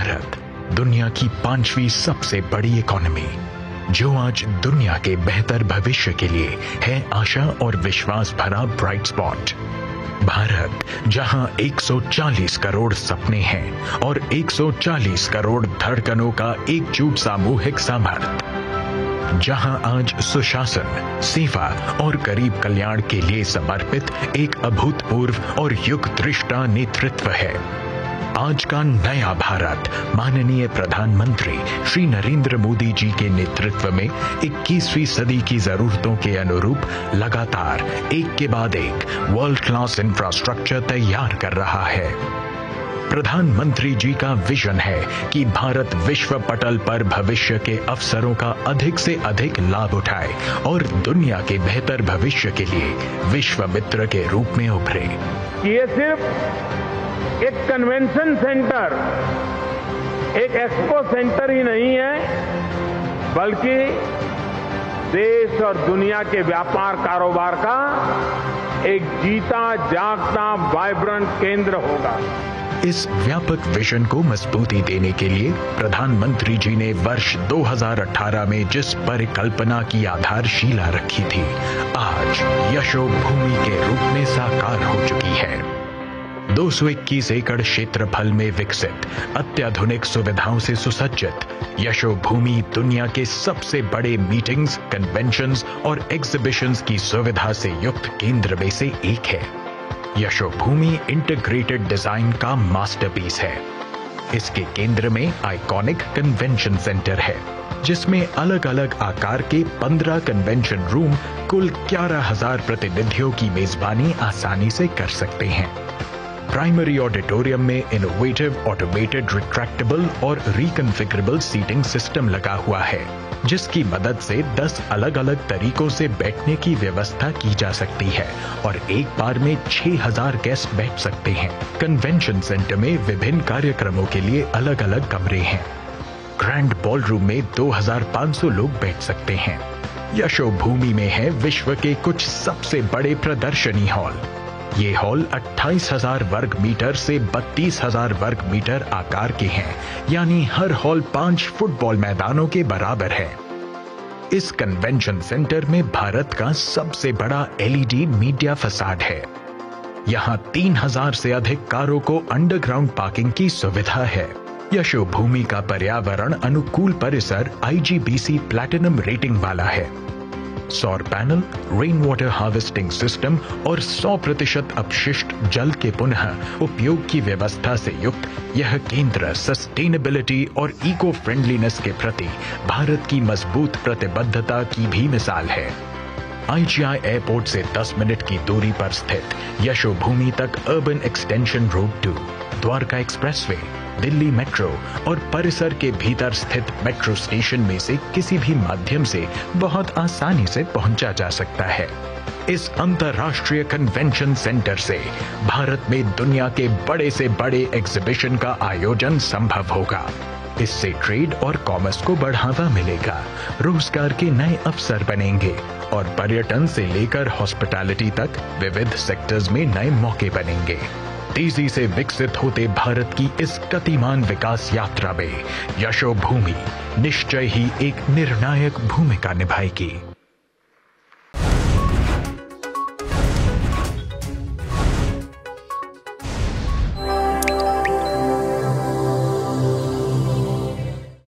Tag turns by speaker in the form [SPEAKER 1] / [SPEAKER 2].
[SPEAKER 1] भारत दुनिया की 5वीं सबसे बड़ी इकोनॉमी, जो आज दुनिया के बेहतर भविष्य के लिए है आशा और विश्वास भरा ब्राइट स्पॉट। भारत जहां 140 करोड़ सपने हैं और 140 करोड़ धड़कनों का एकजुट सामूहिक सामर्थ्य, जहां आज सुशासन, सेवा और गरीब कल्याण के लिए समर्पित एक अभूतपूर्व और युग दृष्टा नेतृत्व है। आज का नया भारत माननीय प्रधानमंत्री श्री नरेंद्र मोदी जी के नेतृत्व में 21वीं सदी की जरूरतों के अनुरूप लगातार एक के बाद एक वर्ल्ड क्लास इंफ्रास्ट्रक्चर तैयार कर रहा है। प्रधानमंत्री जी का विजन है कि भारत विश्व पटल पर भविष्य के अवसरों का अधिक से अधिक लाभ उठाए और दुनिया के बेहतर भविष्य के लिए विश्व मित्र के रूप में उभरे।
[SPEAKER 2] ये सिर्फ एक कन्वेंशन सेंटर, एक एक्सपो सेंटर ही नहीं है, बल्कि देश और दुनिया के व्यापार कारोबार का एक जीता जागता वाइब्रेंट केंद्र होगा।
[SPEAKER 1] इस व्यापक विजन को मजबूती देने के लिए प्रधानमंत्री जी ने वर्ष 2018 में जिस परिकल्पना की आधारशिला रखी थी, आज यशोभूमि के रूप में साकार हो चुकी है। 221 एकड़ क्षेत्रफल में विकसित, अत्याधुनिक सुविधाओं से सुसज्जित यशोभूमि दुनिया के सबसे बड़े मीटिंग्स, कन्वेंशंस और एग्जीबिशंस की सुविधा से युक्त केंद्र में से एक है। यशोभूमि इंटीग्रेटेड डिजाइन का मास्टरपीस है। इसके केंद्र में आइकॉनिक कन्वेंशन सेंटर है, जिसमें अलग अलग आकार के 15 कन्वेंशन रूम कुल 11,000 प्रतिनिधियों की मेजबानी आसानी से कर सकते हैं। प्राइमरी ऑडिटोरियम में इनोवेटिव ऑटोमेटेड रिट्रैक्टेबल और रिकॉन्फ़िगरेबल सीटिंग सिस्टम लगा हुआ है, जिसकी मदद से 10 अलग अलग तरीकों से बैठने की व्यवस्था की जा सकती है और एक बार में 6,000 गेस्ट बैठ सकते हैं। कन्वेंशन सेंटर में विभिन्न कार्यक्रमों के लिए अलग अलग कमरे हैं। ग्रैंड बॉलरूम में 2,500 लोग बैठ सकते हैं। यशोभूमि में है विश्व के कुछ सबसे बड़े प्रदर्शनी हॉल। ये हॉल 28,000 वर्ग मीटर से 32,000 वर्ग मीटर आकार के हैं, यानी हर हॉल 5 फुटबॉल मैदानों के बराबर है। इस कन्वेंशन सेंटर में भारत का सबसे बड़ा LED मीडिया फसाड है। यहाँ 3,000 से अधिक कारों को अंडरग्राउंड पार्किंग की सुविधा है। यशोभूमि का पर्यावरण अनुकूल परिसर IGBC प्लैटिनम रेटिंग वाला है। सौर panel, rain water harvesting system और 100% अपशिष्ट जल के पुनः उपयोग की व्यवस्था से युक्त यह केंद्र सस्टेनेबिलिटी और इको फ्रेंडलीनेस के प्रति भारत की मजबूत प्रतिबद्धता की भी मिसाल है। IGI एयरपोर्ट से 10 मिनट की दूरी पर स्थित यशोभूमि तक urban extension road 2, Dwarka expressway, Delhi metro और परिसर के भीतर स्थित मेट्रो स्टेशन में से किसी भी माध्यम से बहुत आसानी से पहुंचा जा सकता है। इस अंतर्राष्ट्रीय कन्वेंशन सेंटर से भारत में दुनिया के बड़े से बड़े एग्जीबिशन का आयोजन संभव होगा। इससे ट्रेड और कॉमर्स को बढ़ावा मिलेगा, रोजगार के नए अवसर बनेंगे और पर्यटन से लेकर हॉस्पिटैलिटी तक विविध सेक्टर्स में नए मौके बनेंगे। तेजी से विकसित होते भारत की इस गतिमान विकास यात्रा में यशोभूमि निश्चय ही एक निर्णायक भूमिका निभाएगी।